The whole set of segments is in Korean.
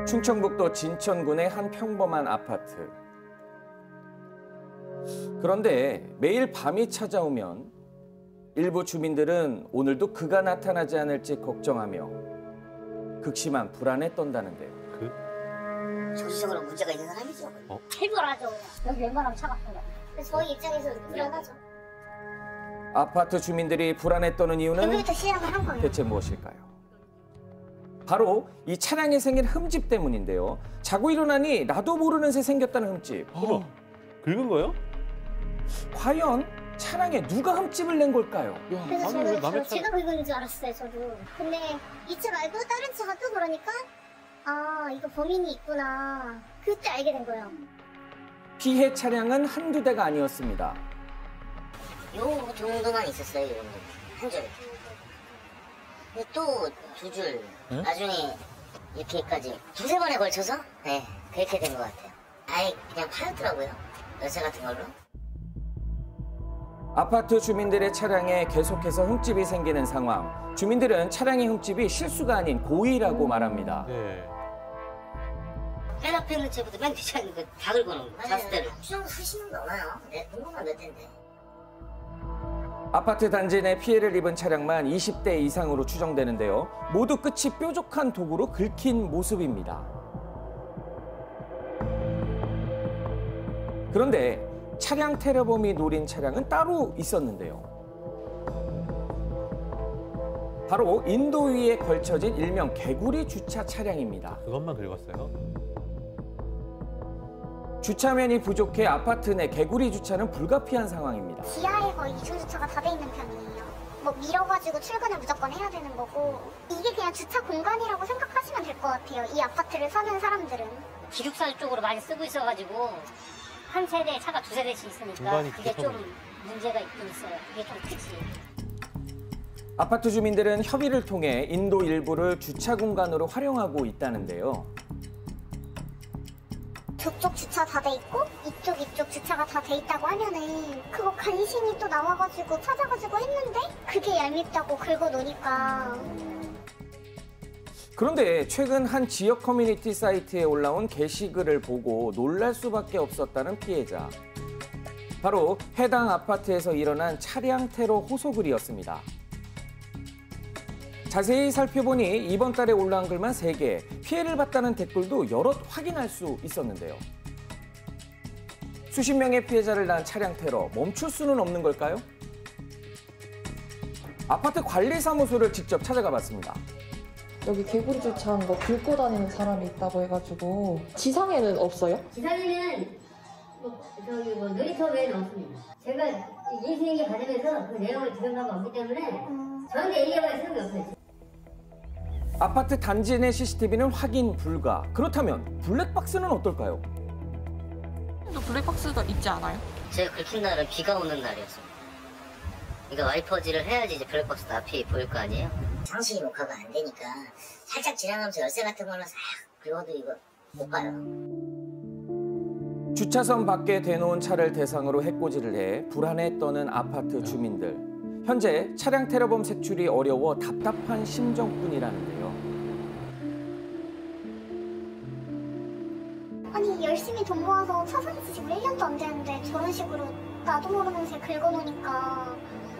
충청북도 진천군의 한 평범한 아파트. 그런데 매일 밤이 찾아오면 일부 주민들은 오늘도 그가 나타나지 않을지 걱정하며 극심한 불안에 떤다는데요. 정신적으로 문제가 있는 사람이죠. 해결하죠. 여기 웬만하면 차가 없어요. 그래서 저희 입장에서 불안하죠. 아파트 주민들이 불안에 떠는 이유는 여기부터 시작을 한 거예요. 대체 무엇일까요? 바로 이 차량에 생긴 흠집 때문인데요. 자고 일어나니 나도 모르는 새 생겼다는 흠집. 긁은 거예요? 과연 차량에 누가 흠집을 낸 걸까요? 그래서 아니, 왜 저는 남의 제가 긁은 줄 알았어요, 저도. 근데 이 차 말고 다른 차가 또 그러니까 아, 이거 범인이 있구나. 그때 알게 된 거예요. 피해 차량은 한두 대가 아니었습니다. 요 정도만 있었어요, 이 정도. 한 줄. 근데 또 두 줄. 나중에 이렇게까지 두세 번에 걸쳐서 네, 그렇게 된 것 같아요. 아예 그냥 팔았더라고요. 열쇠 같은 걸로. 아파트 주민들의 차량에 계속해서 흠집이 생기는 상황. 주민들은 차량의 흠집이 실수가 아닌 고의라고 말합니다. 네. 맨 앞에 있는 차보다 맨 뒤에 있는 거 다 긁어놓은 거. 다섯 대를. 수정도 수십 명 넘어요. 내 등록만 몇 대인데. 아파트 단지 내 피해를 입은 차량만 20대 이상으로 추정되는데요. 모두 끝이 뾰족한 도구로 긁힌 모습입니다. 그런데 차량 테러범이 노린 차량은 따로 있었는데요. 바로 인도 위에 걸쳐진 일명 개구리 주차 차량입니다. 그것만 긁었어요? 주차면이 부족해 아파트 내 개구리 주차는 불가피한 상황입니다. 지하에 거의 이중 주차가 다 돼 있는 편이에요. 뭐 밀어가지고 출근을 무조건 해야 되는 거고 이게 그냥 주차 공간이라고 생각하시면 될 것 같아요. 이 아파트를 사는 사람들은. 기숙사 쪽으로 많이 쓰고 있어가지고 한 세대에 차가 두 세대씩 있으니까 그게 좀 문제가 있긴 있어요. 그게 좀 크지. 아파트 주민들은 협의를 통해 인도 일부를 주차 공간으로 활용하고 있다는데요. 저쪽 주차 다 돼 있고 이쪽 주차가 다 돼 있다고 하면은 그거 간신히 또 나와가지고 찾아가지고 했는데 그게 얄밉다고 긁어놓으니까. 그런데 최근 한 지역 커뮤니티 사이트에 올라온 게시글을 보고 놀랄 수밖에 없었다는 피해자. 바로 해당 아파트에서 일어난 차량 테러 호소글이었습니다. 자세히 살펴보니 이번 달에 올라온 글만 3개, 피해를 봤다는 댓글도 여럿 확인할 수 있었는데요. 수십 명의 피해자를 낳은 차량 테러, 멈출 수는 없는 걸까요? 아파트 관리사무소를 직접 찾아가 봤습니다. 여기 개구리 주차한 거 긁고 다니는 사람이 있다고 해가지고 지상에는 없어요? 지상에는 놀이터 외에는 없습니다. 제가 인생에 관련해서 그 내용을 들여다보고 없기 때문에 저한테 얘기해봐야 소용이 없어요. 아파트 단지 내 CCTV는 확인 불가. 그렇다면 블랙박스는 어떨까요? 또 블랙박스가 있지 않아요? 제가 긁힌 날은 비가 오는 날이었습니다. 그러니까 와이퍼질을 해야지 이제 블랙박스 앞이 보일 거 아니에요? 상시 녹화가 안 되니까 살짝 지나가면서 열쇠 같은 거는 싹 긁어도 이거 못 봐요. 주차선 밖에 대놓은 차를 대상으로 해코지를 해 불안에 떠는 아파트 주민들. 현재 차량 테러범 색출이 어려워 답답한 심정뿐이라는데요. 아니 열심히 돈 모아서 차 산지 지금 1년도 안 되는데 저런 식으로 나도 모르는 새 긁어놓으니까.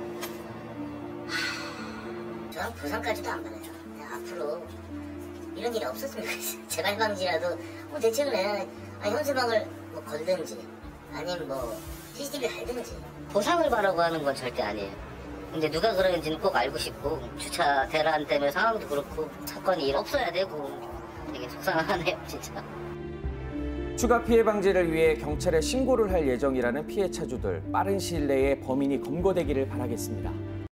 저는 보상까지도 안 받아요. 앞으로 이런 일이 없었으면 좋겠어요. 재발 방지라도 뭐 대책을 내야 현수막을 뭐 걸든지 아니면 뭐 CCTV 달든지. 보상을 바라고 하는 건 절대 아니에요. 근데 누가 그러는지는 꼭 알고 싶고 주차 대란 때문에 상황도 그렇고 사건이 없어야 되고 되게 속상하네요 진짜. 추가 피해 방지를 위해 경찰에 신고를 할 예정이라는 피해 차주들. 빠른 시일 내에 범인이 검거되기를 바라겠습니다.